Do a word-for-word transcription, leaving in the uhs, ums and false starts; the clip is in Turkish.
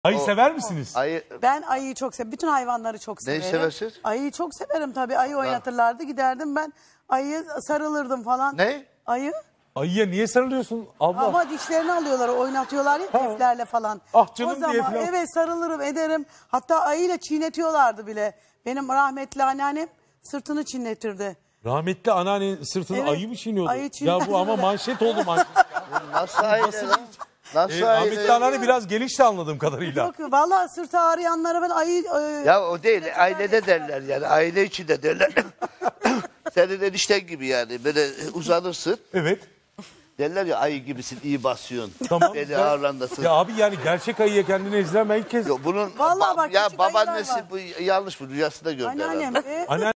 Ayı O- sever misiniz? Ayı Ben ayıyı çok severim. Bütün hayvanları çok Neyi severim. seversiniz? Ayıyı çok severim tabii. Ayı oynatırlardı. Giderdim ben ayı sarılırdım falan. Ne? Ayı. Ayıya niye sarılıyorsun abla? Ama dişlerini alıyorlar, oynatıyorlar ya deflerle falan. Ah canım o zaman, diye falan. Evet, sarılırım ederim. Hatta ayıyla çiğnetiyorlardı bile. Benim rahmetli anneannem sırtını çiğnetirdi. Rahmetli anneanne sırtını Evet, ayı mı çiğniyordu? ayı Ya çiğnerdi. bu ama manşet oldu manşet. Nasıl aile lan? Nasıl E, aile? rahmetli anneanne biraz gelişti anladığım kadarıyla. Yok, vallahi sırtı ağrıyanlara ben ayı... E, Ya o değil, ailede derler yani, aile içinde derler. Senin enişten gibi yani, böyle uzanırsın. Evet. Derler ya, ayı gibisin, iyi basıyorsun. Tamam. Beni Ben- ağırlandasın. Ya abi yani gerçek ayıya kendini ezdiren ben ilk kez. Yok, bunun Vallahi ba- bak, ya küçük ayılar babaannesi var. bu yanlış, bu rüyasında gördü herhalde. Anneannem. E, Anneanne